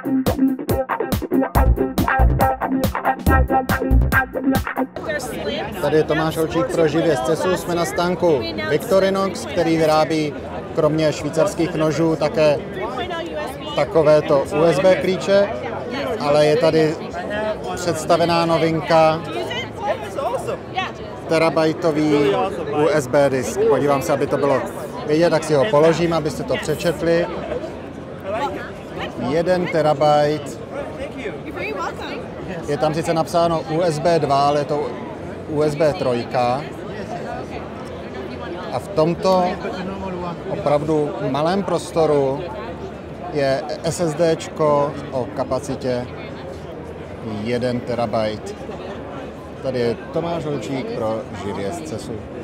Tady je Tomáš Holčík pro Živě z CESu. Jsme na stánku Victorinox, který vyrábí kromě švýcarských nožů také takovéto USB klíče, ale je tady představená novinka, terabajtový USB disk. Podívám se, aby to bylo vidět, tak si ho položím, abyste to přečetli. 1 terabajt. Je tam sice napsáno USB 2, ale je to USB 3. A v tomto opravdu malém prostoru je SSDčko o kapacitě 1 terabajt. Tady je Tomáš Holčík pro Živě z CESu.